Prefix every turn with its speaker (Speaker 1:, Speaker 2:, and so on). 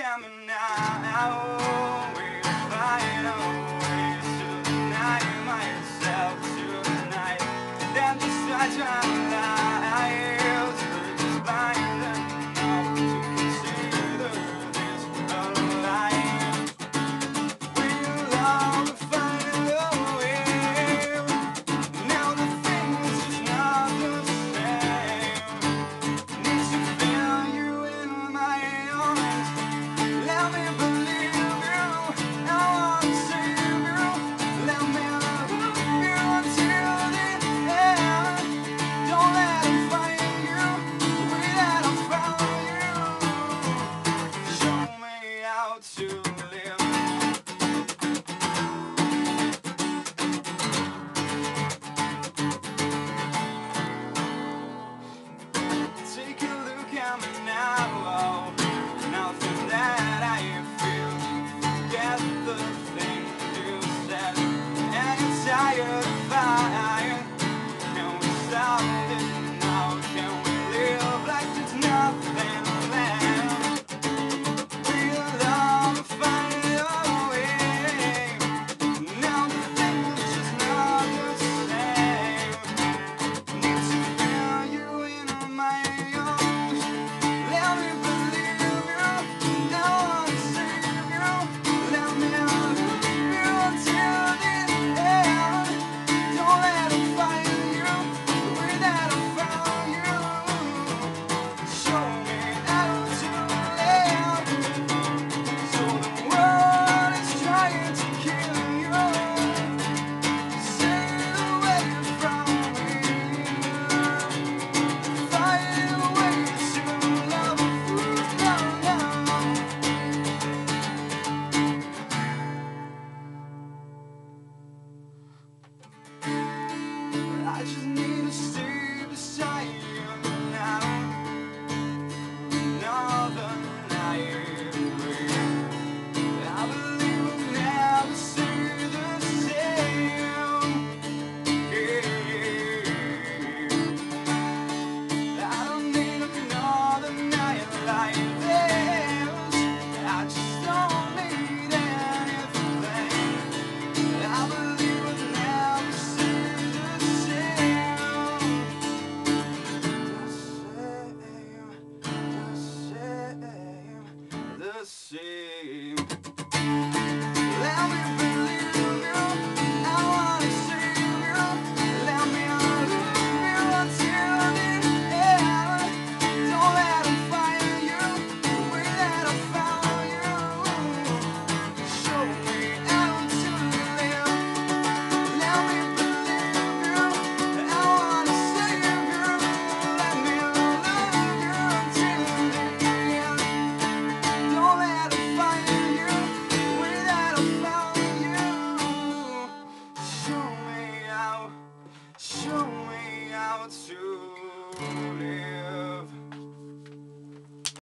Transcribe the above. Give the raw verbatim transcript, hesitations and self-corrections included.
Speaker 1: coming out. We're flying away tonight, myself tonight. Then just try trying lies, we're just blind enough to consider this a lie. We'll all find a way. Now the things is not the same. Needs to feel you in my arms. Let me believe you. I wanna save you. Let me love you until the end. Don't let them find you the way that I found you. Show me how to live. Take a look at me now. Nothing that I feel. Forget the things you said. And you're tired of fighting. Can we stop it now? Can we live like there's nothing left? We'll all find a way. Now the things just not the same. Need to feel you in my arms. Let me believe you. I wanna save you. Let me love you until the end. Don't let them find you the way that I found you. Show me how to live. So the world is trying to kill you. Stay away from me. Find a way to love you now. I just need to stay beside you now. Another night away. I believe we'll never see the same. Yeah. I don't need another night like this. I just don't need anything. I believe we'll never see the same. The same, the same, the same.